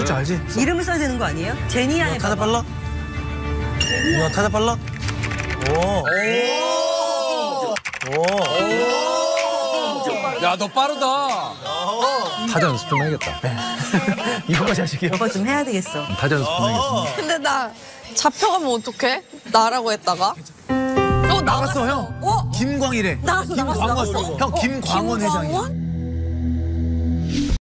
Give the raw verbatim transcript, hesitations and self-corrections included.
숫자 알지? 이름을 써야 되는 거 아니에요? 제니야 해봐. 타자 빨라? 야, 타자 빨라? 오. 오. 야, 너 빠르다. 타자 연습 좀 해야겠다. 이거까지 하시게요? 이거 좀 해야 되겠어. 타자 연습 좀 해야겠다. 근데 나 잡혀가면 어떡해? 나라고 했다가. 어, 나갔어, 형. 어? 김광일에. 나갔어, 나갔어. 김광원 왔어. 형, 김광원 회장이. 김광원?